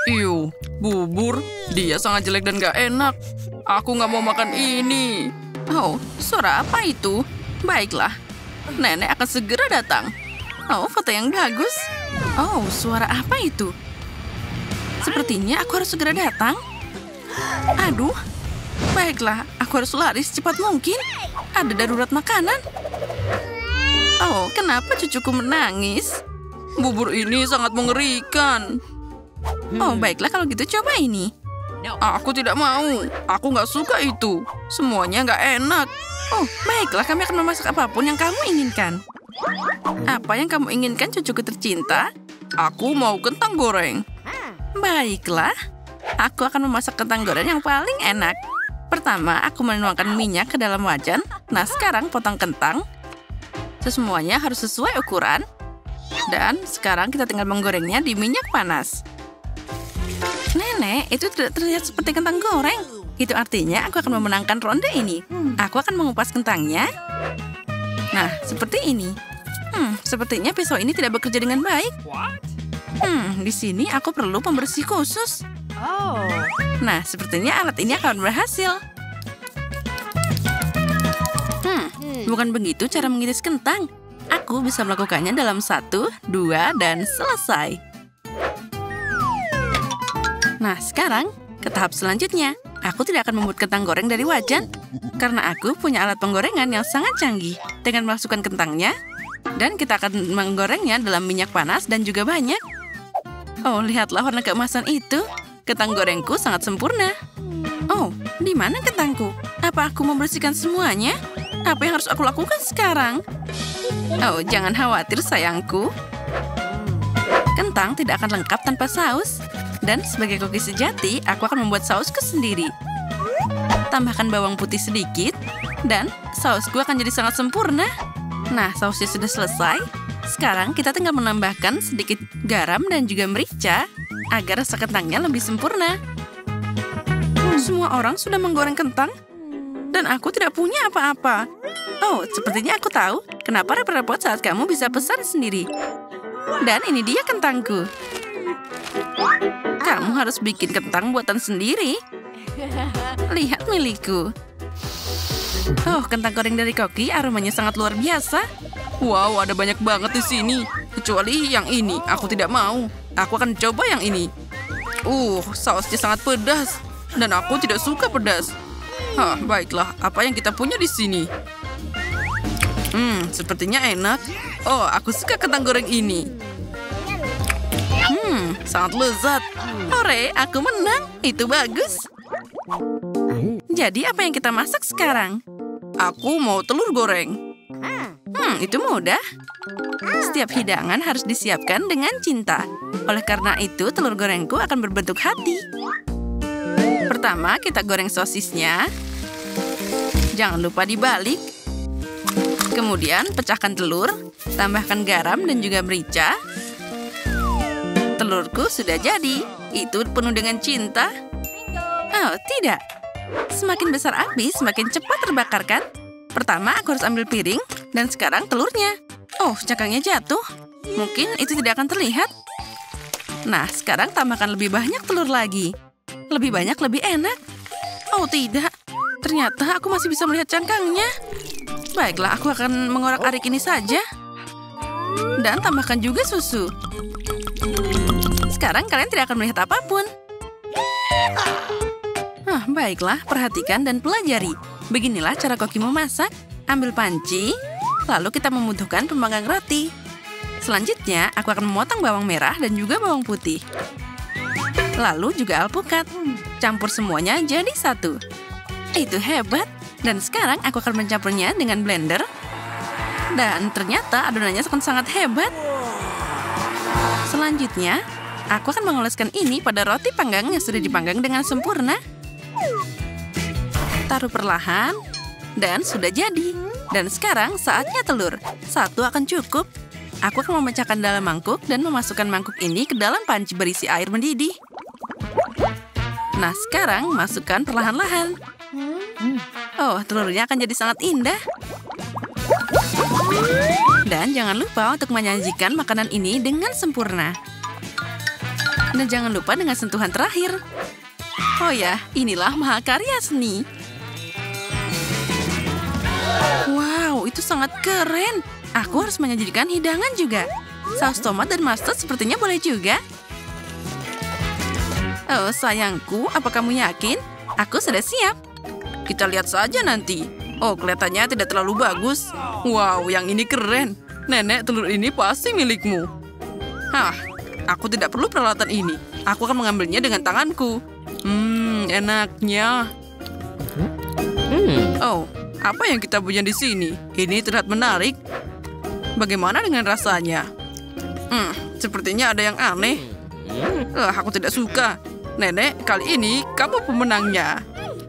Iu, bubur. Dia sangat jelek dan gak enak. Aku gak mau makan ini. Oh, suara apa itu? Baiklah, nenek akan segera datang. Oh, foto yang bagus. Oh, suara apa itu? Sepertinya aku harus segera datang. Aduh, baiklah, aku harus lari secepat mungkin. Ada darurat makanan. Oh, kenapa cucuku menangis? Bubur ini sangat mengerikan. Oh, baiklah kalau gitu coba ini. Aku tidak mau. Aku nggak suka itu. Semuanya nggak enak. Oh, baiklah kami akan memasak apapun yang kamu inginkan. Apa yang kamu inginkan, cucuku tercinta? Aku mau kentang goreng. Baiklah, aku akan memasak kentang goreng yang paling enak. Pertama, aku menuangkan minyak ke dalam wajan. Nah, sekarang potong kentang. Semuanya harus sesuai ukuran. Dan sekarang kita tinggal menggorengnya di minyak panas. Nenek, itu tidak terlihat seperti kentang goreng. Itu artinya aku akan memenangkan ronde ini. Aku akan mengupas kentangnya. Nah, seperti ini. Sepertinya pisau ini tidak bekerja dengan baik. Di sini aku perlu pembersih khusus. Nah, sepertinya alat ini akan berhasil. Bukan begitu cara mengiris kentang. Aku bisa melakukannya dalam 1, 2, dan selesai. Nah, sekarang ke tahap selanjutnya. Aku tidak akan membuat kentang goreng dari wajan. Karena aku punya alat penggorengan yang sangat canggih. Dengan memasukkan kentangnya. Dan kita akan menggorengnya dalam minyak panas dan juga banyak. Oh, lihatlah warna keemasan itu. Kentang gorengku sangat sempurna. Oh, di mana kentangku? Apa aku membersihkan semuanya? Apa yang harus aku lakukan sekarang? Oh, jangan khawatir sayangku. Kentang tidak akan lengkap tanpa saus. Dan sebagai koki sejati, aku akan membuat sausku sendiri. Tambahkan bawang putih sedikit. Dan sausku akan jadi sangat sempurna. Nah, sausnya sudah selesai. Sekarang kita tinggal menambahkan sedikit garam dan juga merica. Agar rasa kentangnya lebih sempurna. Semua orang sudah menggoreng kentang. Dan aku tidak punya apa-apa. Oh, sepertinya aku tahu kenapa repot-repot saat kamu bisa pesan sendiri. Dan ini dia kentangku. Kamu harus bikin kentang buatan sendiri. Lihat milikku. Oh, kentang goreng dari Koki aromanya sangat luar biasa. Wow, ada banyak banget di sini. Kecuali yang ini, aku tidak mau. Aku akan coba yang ini. Sausnya sangat pedas. Dan aku tidak suka pedas. Baiklah, apa yang kita punya di sini? Sepertinya enak. Oh, aku suka kentang goreng ini. Sangat lezat. Hore, aku menang. Itu bagus. Jadi apa yang kita masak sekarang? Aku mau telur goreng. Itu mudah. Setiap hidangan harus disiapkan dengan cinta. Oleh karena itu, telur gorengku akan berbentuk hati. Pertama, kita goreng sosisnya. Jangan lupa dibalik. Kemudian, pecahkan telur. Tambahkan garam dan juga merica. Telurku sudah jadi. Itu penuh dengan cinta. Oh, tidak. Semakin besar api, semakin cepat terbakar, kan? Pertama, aku harus ambil piring. Dan sekarang telurnya. Oh, cangkangnya jatuh. Mungkin itu tidak akan terlihat. Nah, sekarang tambahkan lebih banyak telur lagi. Lebih banyak, lebih enak. Oh, tidak. Ternyata aku masih bisa melihat cangkangnya. Baiklah, aku akan mengorak-arik ini saja. Dan tambahkan juga susu. Sekarang kalian tidak akan melihat apapun. Baiklah, perhatikan dan pelajari. Beginilah cara Koki memasak. Ambil panci, lalu kita membutuhkan pemanggang roti. Selanjutnya, aku akan memotong bawang merah dan juga bawang putih. Lalu juga alpukat. Campur semuanya jadi satu. Itu hebat. Dan sekarang aku akan mencampurnya dengan blender. Dan ternyata adonannya akan sangat hebat. Selanjutnya, aku akan mengoleskan ini pada roti panggang yang sudah dipanggang dengan sempurna. Taruh perlahan. Dan sudah jadi. Dan sekarang saatnya telur. Satu akan cukup. Aku akan memecahkan dalam mangkuk dan memasukkan mangkuk ini ke dalam panci berisi air mendidih. Nah, sekarang masukkan perlahan-lahan. Oh, telurnya akan jadi sangat indah. Dan jangan lupa untuk menyajikan makanan ini dengan sempurna. Dan jangan lupa dengan sentuhan terakhir. Oh ya, inilah mahakarya seni. Wow, itu sangat keren. Aku harus menyajikan hidangan juga. Saus tomat dan mustard sepertinya boleh juga. Oh, sayangku, apa kamu yakin? Aku sudah siap. Kita lihat saja nanti. Oh, kelihatannya tidak terlalu bagus. Wow, yang ini keren. Nenek, telur ini pasti milikmu. Hah, aku tidak perlu peralatan ini. Aku akan mengambilnya dengan tanganku. Enaknya. Oh, apa yang kita punya di sini? Ini terlihat menarik. Bagaimana dengan rasanya? Sepertinya ada yang aneh. Aku tidak suka. Nenek, kali ini kamu pemenangnya.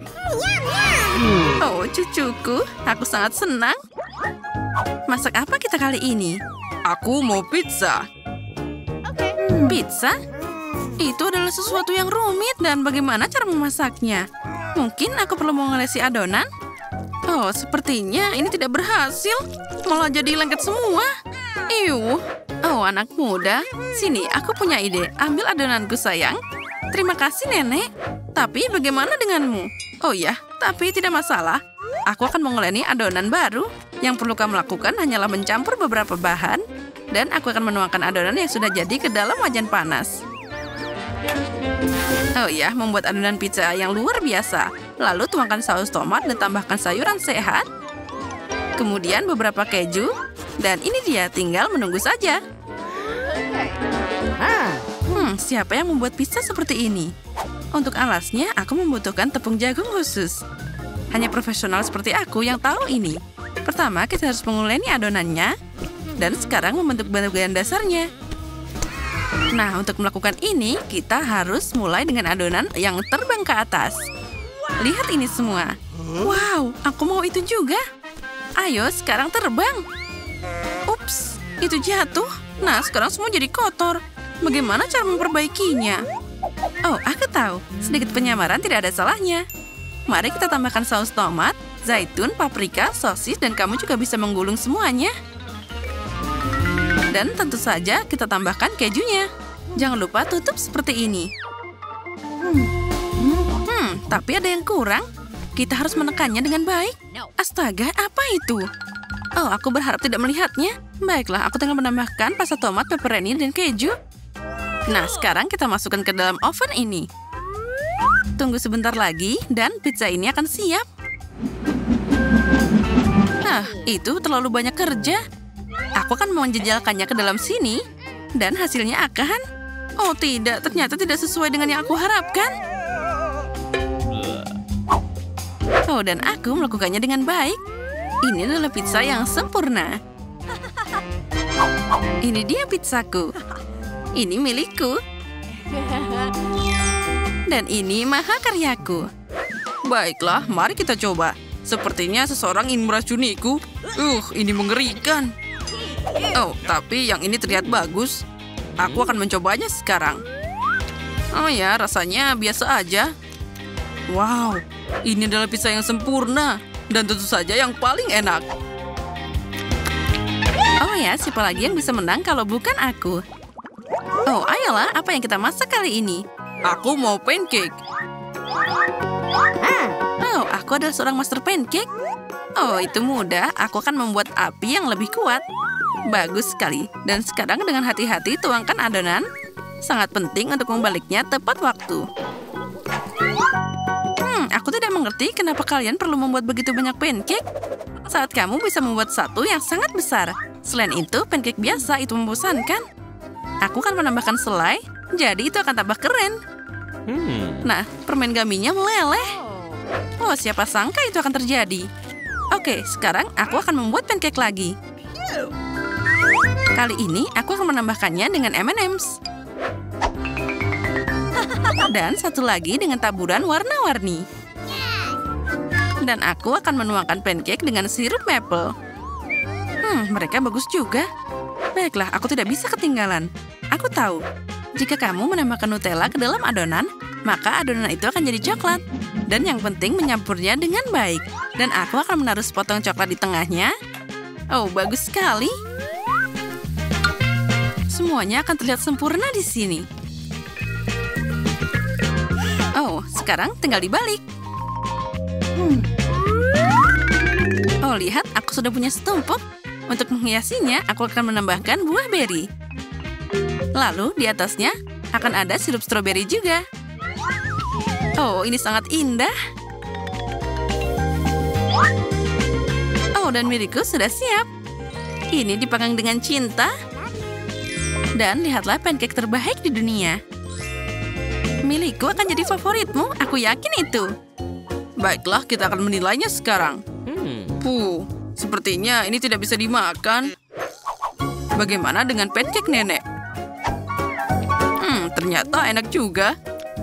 Oh, cucuku, aku sangat senang. Masak apa kita kali ini? Aku mau pizza. Pizza? Itu adalah sesuatu yang rumit dan bagaimana cara memasaknya? Mungkin aku perlu mengolesi adonan? Oh, sepertinya ini tidak berhasil. Malah jadi lengket semua. Iuh. Oh, anak muda. Sini, aku punya ide. Ambil adonanku, sayang. Terima kasih, Nenek. Tapi bagaimana denganmu? Oh ya, tapi tidak masalah. Aku akan menguleni adonan baru. Yang perlu kamu lakukan hanyalah mencampur beberapa bahan. Dan aku akan menuangkan adonan yang sudah jadi ke dalam wajan panas. Oh ya, membuat adonan pizza yang luar biasa. Lalu tuangkan saus tomat dan tambahkan sayuran sehat. Kemudian beberapa keju. Dan ini dia, tinggal menunggu saja. Siapa yang membuat pizza seperti ini? Untuk alasnya, aku membutuhkan tepung jagung khusus. Hanya profesional seperti aku yang tahu ini. Pertama, kita harus menguleni adonannya. Dan sekarang membentuk bagian dasarnya. Nah, untuk melakukan ini, kita harus mulai dengan adonan yang terbang ke atas. Lihat ini semua. Wow, aku mau itu juga. Ayo, sekarang terbang. Ups, itu jatuh. Nah, sekarang semua jadi kotor. Bagaimana cara memperbaikinya? Oh, aku tahu. Sedikit penyamaran tidak ada salahnya. Mari kita tambahkan saus tomat, zaitun, paprika, sosis, dan kamu juga bisa menggulung semuanya. Dan tentu saja kita tambahkan kejunya. Jangan lupa tutup seperti ini. Tapi ada yang kurang. Kita harus menekannya dengan baik. Astaga, apa itu? Oh, aku berharap tidak melihatnya. Baiklah, aku tinggal menambahkan pasta tomat, pepperoni, dan keju. Nah, sekarang kita masukkan ke dalam oven ini. Tunggu sebentar lagi, dan pizza ini akan siap. Itu terlalu banyak kerja. Aku akan menjejalkannya ke dalam sini, dan hasilnya akan... Oh tidak, ternyata tidak sesuai dengan yang aku harapkan. Oh, dan aku melakukannya dengan baik. Ini adalah pizza yang sempurna. Ini dia pizzaku. Ini milikku. Dan ini mahakaryaku. Baiklah, mari kita coba. Sepertinya seseorang ingin meracuniku. Ini mengerikan. Oh, tapi yang ini terlihat bagus. Aku akan mencobanya sekarang. Oh ya, rasanya biasa aja. Wow, ini adalah pizza yang sempurna. Dan tentu saja yang paling enak. Oh ya, siapa lagi yang bisa menang kalau bukan aku? Oh, ayolah, apa yang kita masak kali ini? Aku mau pancake. Oh, aku adalah seorang master pancake. Oh, itu mudah. Aku akan membuat api yang lebih kuat. Bagus sekali. Dan sekarang dengan hati-hati tuangkan adonan. Sangat penting untuk membaliknya tepat waktu. Aku tidak mengerti kenapa kalian perlu membuat begitu banyak pancake. Saat kamu bisa membuat satu yang sangat besar. Selain itu, pancake biasa itu membosankan. Aku akan menambahkan selai, jadi itu akan tambah keren. Nah, permen gaminya meleleh. Oh, siapa sangka itu akan terjadi. Oke, sekarang aku akan membuat pancake lagi. Kali ini, aku akan menambahkannya dengan M&M's. Dan satu lagi dengan taburan warna-warni. Dan aku akan menuangkan pancake dengan sirup maple. Mereka bagus juga. Baiklah, aku tidak bisa ketinggalan. Aku tahu, jika kamu menambahkan Nutella ke dalam adonan, maka adonan itu akan jadi coklat. Dan yang penting menyampurnya dengan baik. Dan aku akan menaruh sepotong coklat di tengahnya. Oh, bagus sekali. Semuanya akan terlihat sempurna di sini. sekarang tinggal dibalik. Oh, lihat, aku sudah punya setumpuk. Untuk menghiasinya, aku akan menambahkan buah beri. Lalu, di atasnya akan ada sirup stroberi juga. Oh, ini sangat indah. Oh, dan milikku sudah siap. Ini dipanggang dengan cinta. Dan lihatlah pancake terbaik di dunia. Milikku akan jadi favoritmu, aku yakin itu. Baiklah, kita akan menilainya sekarang. Sepertinya ini tidak bisa dimakan. Bagaimana dengan pancake nenek? Ternyata enak juga.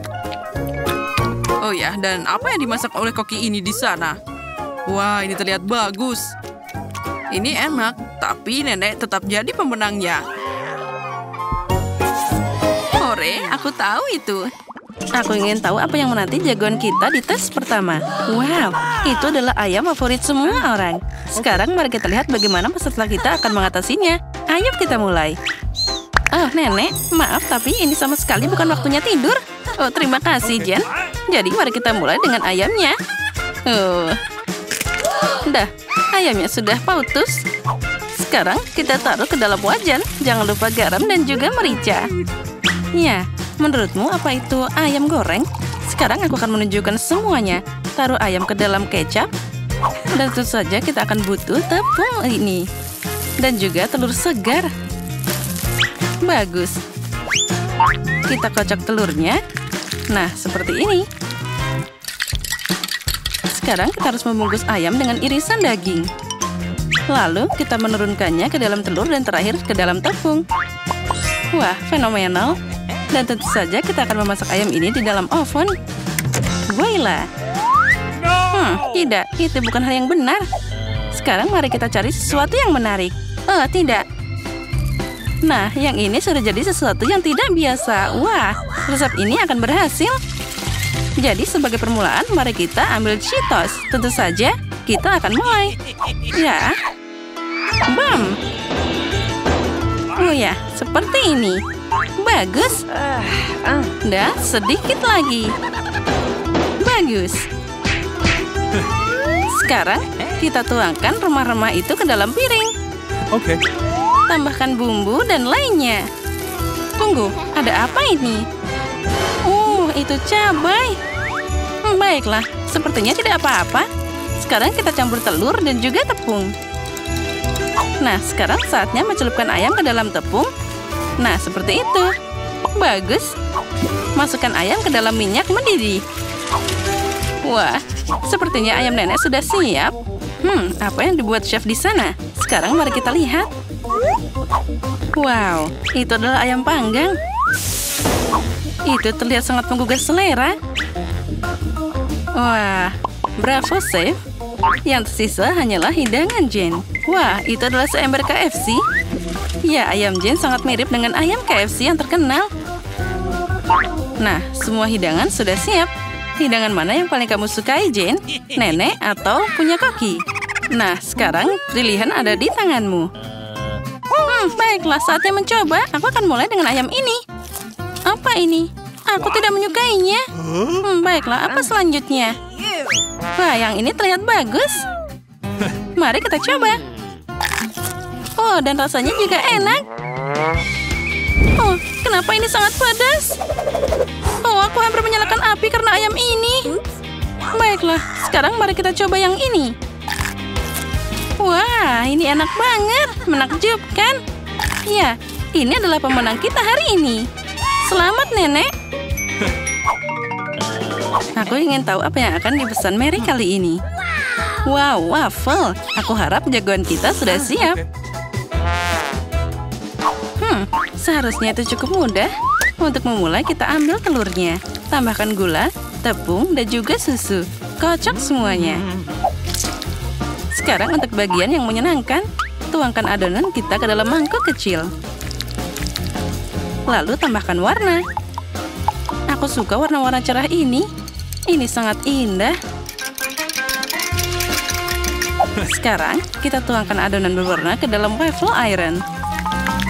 Oh ya, dan apa yang dimasak oleh koki ini di sana? Wah, ini terlihat bagus. Ini enak, tapi nenek tetap jadi pemenangnya. Hore, aku tahu itu. Aku ingin tahu apa yang menanti jagoan kita di tes pertama. Wow, itu adalah ayam favorit semua orang. Sekarang mari kita lihat bagaimana peserta kita akan mengatasinya. Ayo kita mulai. Oh, nenek, maaf tapi ini sama sekali bukan waktunya tidur. Oh, terima kasih, Jen. Jadi mari kita mulai dengan ayamnya. Dah, ayamnya sudah putus. Sekarang kita taruh ke dalam wajan. Jangan lupa garam dan juga merica. Ya, menurutmu apa itu ayam goreng? Sekarang aku akan menunjukkan semuanya. Taruh ayam ke dalam kecap. Dan tentu saja kita akan butuh tepung ini. Dan juga telur segar. Bagus. Kita kocok telurnya. Nah, seperti ini. Sekarang kita harus membungkus ayam dengan irisan daging. Lalu kita menurunkannya ke dalam telur dan terakhir ke dalam tepung. Wah, fenomenal. Dan tentu saja kita akan memasak ayam ini di dalam oven. Voila. Tidak, itu bukan hal yang benar. Sekarang mari kita cari sesuatu yang menarik. Oh, tidak. Nah, yang ini sudah jadi sesuatu yang tidak biasa. Wah, resep ini akan berhasil. Jadi sebagai permulaan, mari kita ambil Cheetos. Tentu saja, kita akan mulai. Ya. Bam. Oh ya, seperti ini. Bagus. Dan sedikit lagi. Bagus. Sekarang, kita tuangkan remah-remah itu ke dalam piring. Oke. Tambahkan bumbu dan lainnya. Tunggu, ada apa ini? Itu cabai. Baiklah, sepertinya tidak apa-apa. Sekarang kita campur telur dan juga tepung. Nah, sekarang saatnya mencelupkan ayam ke dalam tepung. Nah, seperti itu. Bagus. Masukkan ayam ke dalam minyak mendidih. Wah, sepertinya ayam nenek sudah siap. Apa yang dibuat chef di sana? Sekarang mari kita lihat. Wow, itu adalah ayam panggang. Itu terlihat sangat menggugah selera. Wah, bravo, chef. Yang tersisa hanyalah hidangan Jen. Wah, itu adalah seember KFC. Ya, ayam Jen sangat mirip dengan ayam KFC yang terkenal. Nah, semua hidangan sudah siap. Hidangan mana yang paling kamu sukai, Jen? Nenek atau punya koki? Nah, sekarang pilihan ada di tanganmu. Baiklah, saatnya mencoba. Aku akan mulai dengan ayam ini. Apa ini? Aku tidak menyukainya. Baiklah, apa selanjutnya? Wah, yang ini terlihat bagus. Mari kita coba. Oh, dan rasanya juga enak. Oh, kenapa ini sangat pedas? Oh, aku hampir menyalakan api karena ayam ini. Baiklah, sekarang mari kita coba yang ini. Wah, ini enak banget. Menakjubkan. Ya, ini adalah pemenang kita hari ini. Selamat, Nenek. Aku ingin tahu apa yang akan dipesan Mary kali ini. Wow, waffle. Aku harap jagoan kita sudah siap. Seharusnya itu cukup mudah. Untuk memulai, kita ambil telurnya. Tambahkan gula, tepung, dan juga susu. Kocok semuanya. Sekarang untuk bagian yang menyenangkan, tuangkan adonan kita ke dalam mangkok kecil. Lalu tambahkan warna. Aku suka warna-warna cerah ini. Ini sangat indah. Sekarang, kita tuangkan adonan berwarna ke dalam waffle iron.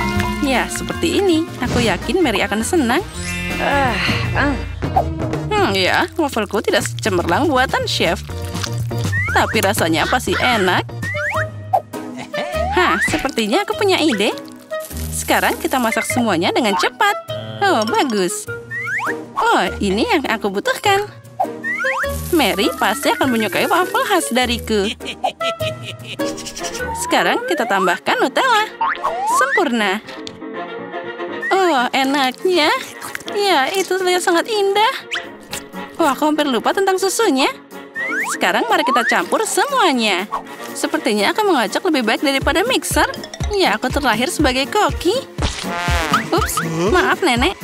Ya, seperti ini. Aku yakin Mary akan senang. Ya, wafelku tidak secemerlang buatan chef. Tapi rasanya pasti enak. Hah, sepertinya aku punya ide. Sekarang kita masak semuanya dengan cepat. Oh, bagus. Oh, ini yang aku butuhkan. Mary pasti akan menyukai waffle khas dariku. Sekarang kita tambahkan Nutella. Sempurna. Oh, enaknya. Ya, itu terlihat sangat indah. Oh, aku hampir lupa tentang susunya. Sekarang mari kita campur semuanya. Sepertinya akan mengocok lebih baik daripada mixer. Ya, aku terlahir sebagai koki. Ups, maaf nenek.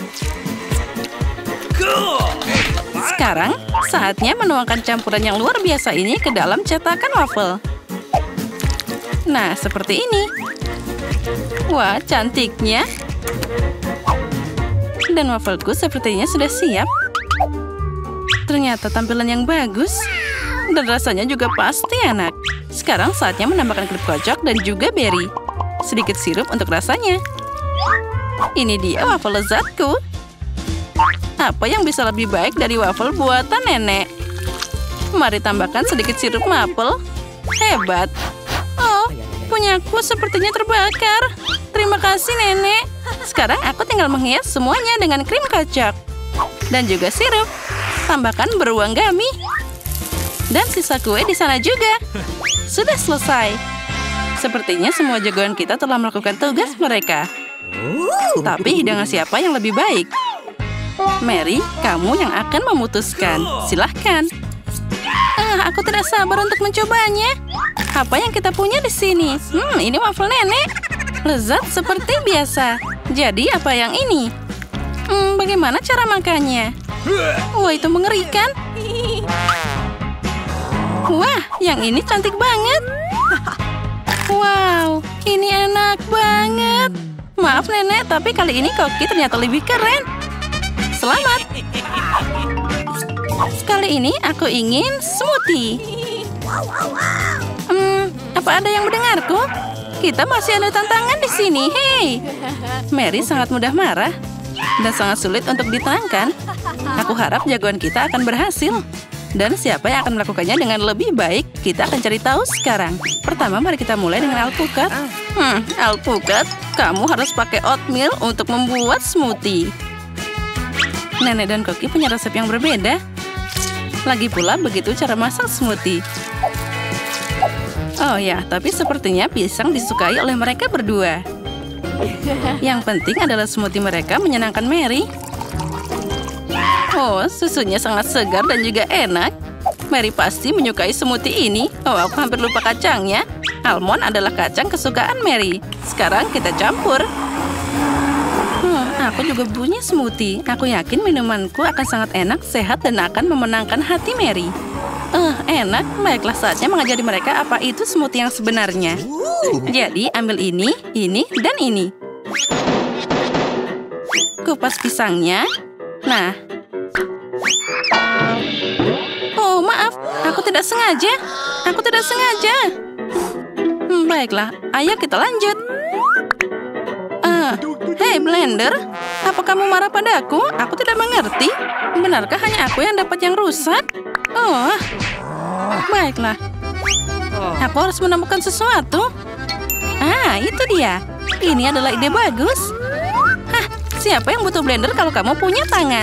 Sekarang, saatnya menuangkan campuran yang luar biasa ini ke dalam cetakan waffle. Nah, seperti ini. Wah, cantiknya. Dan wafelku sepertinya sudah siap. Ternyata tampilan yang bagus. Dan rasanya juga pasti enak. Sekarang saatnya menambahkan krim kocok dan juga berry. Sedikit sirup untuk rasanya. Ini dia waffle lezatku. Apa yang bisa lebih baik dari waffle buatan nenek? Mari tambahkan sedikit sirup maple. Hebat. Oh, punyaku sepertinya terbakar. Terima kasih nenek. Sekarang aku tinggal menghias semuanya dengan krim kocok. Dan juga sirup. Tambahkan beruang gummy. Dan sisa kue di sana juga. Sudah selesai. Sepertinya semua jagoan kita telah melakukan tugas mereka. Tapi hidangan siapa yang lebih baik? Mary, kamu yang akan memutuskan. Silahkan. Aku tidak sabar untuk mencobanya. Apa yang kita punya di sini? Ini waffle nenek. Lezat seperti biasa. Jadi apa yang ini? Bagaimana cara makannya? Wah, itu mengerikan. Wah, yang ini cantik banget. Wow, ini enak banget. Maaf nenek, tapi kali ini koki ternyata lebih keren. Selamat. Kali ini aku ingin smoothie. Apa ada yang mendengarku? Kita masih ada tantangan di sini. Hei, Mary sangat mudah marah dan sangat sulit untuk ditenangkan. Aku harap jagoan kita akan berhasil. Dan siapa yang akan melakukannya dengan lebih baik, kita akan cari tahu sekarang. Pertama, mari kita mulai dengan alpukat. Alpukat, kamu harus pakai oatmeal untuk membuat smoothie. Nenek dan Koki punya resep yang berbeda. Lagi pula, begitu cara masak smoothie. Oh ya, tapi sepertinya pisang disukai oleh mereka berdua. Yang penting adalah smoothie mereka menyenangkan Mary. Oh, susunya sangat segar dan juga enak. Mary pasti menyukai smoothie ini. Oh, aku hampir lupa kacangnya. Almond adalah kacang kesukaan Mary. Sekarang kita campur. Aku juga punya smoothie. Aku yakin minumanku akan sangat enak, sehat, dan akan memenangkan hati Mary. Enak. Baiklah, saatnya mengajari mereka apa itu smoothie yang sebenarnya. Jadi, ambil ini, dan ini. Kupas pisangnya. Nah. Oh, maaf. Aku tidak sengaja. Baiklah, ayo kita lanjut. Hei, blender. Apa kamu marah padaku? Aku tidak mengerti. Benarkah hanya aku yang dapat yang rusak? Oh, baiklah. Aku harus menemukan sesuatu. Itu dia. Ini adalah ide bagus. Siapa yang butuh blender kalau kamu punya tangan?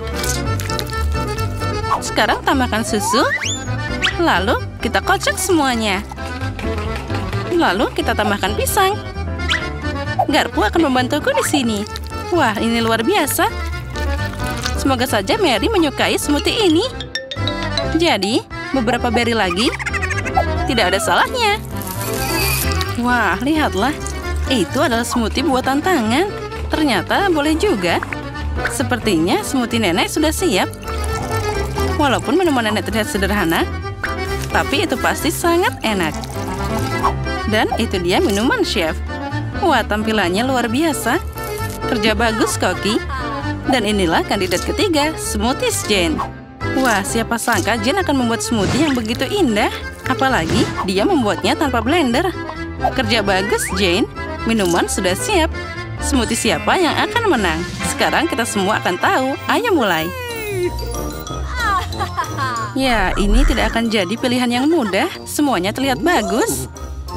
Sekarang tambahkan susu. Lalu kita kocok semuanya. Lalu kita tambahkan pisang. Garpu akan membantuku di sini. Wah, ini luar biasa. Semoga saja Mary menyukai smoothie ini. Jadi, beberapa berry lagi. Tidak ada salahnya. Wah, lihatlah. Itu adalah smoothie buatan tangan. Ternyata boleh juga. Sepertinya smoothie nenek sudah siap. Walaupun minuman nenek terlihat sederhana, tapi itu pasti sangat enak. Dan itu dia minuman chef. Wah, tampilannya luar biasa. Kerja bagus, Koki. Dan inilah kandidat ketiga, Smoothies Jane. Wah, siapa sangka Jane akan membuat smoothie yang begitu indah. Apalagi dia membuatnya tanpa blender. Kerja bagus, Jane. Minuman sudah siap. Smoothie siapa yang akan menang? Sekarang kita semua akan tahu. Ayo mulai. Ya, ini tidak akan jadi pilihan yang mudah. Semuanya terlihat bagus.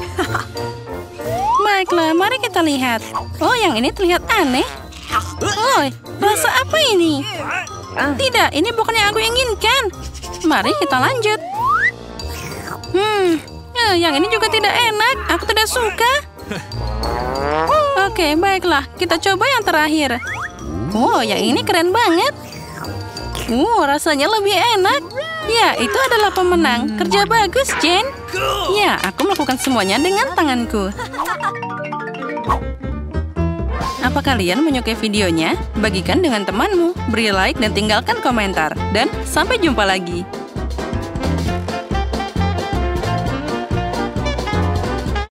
Baiklah, mari kita lihat. Oh, yang ini terlihat aneh. Oh, rasa apa ini? Tidak, ini bukan yang aku inginkan. Mari kita lanjut. Yang ini juga tidak enak. Aku tidak suka. Oke, baiklah. Kita coba yang terakhir. Wow, yang ini keren banget. Rasanya lebih enak. Ya, itu adalah pemenang. Kerja bagus, Jane. Ya, aku melakukan semuanya dengan tanganku. Apa kalian menyukai videonya? Bagikan dengan temanmu, beri like dan tinggalkan komentar. Dan sampai jumpa lagi.